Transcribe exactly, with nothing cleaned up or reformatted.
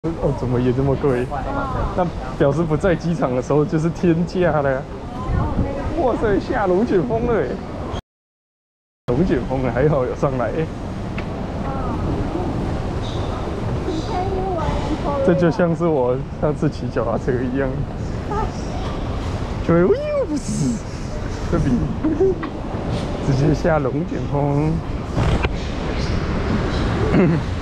哦，怎么也这么贵？那表示不在机场的时候就是天价了。哇塞，下龙卷风了哎！龙卷风了，还好有上来哎。这就像是我上次骑脚踏车一样，就会呦不死，这比直接下龙卷风。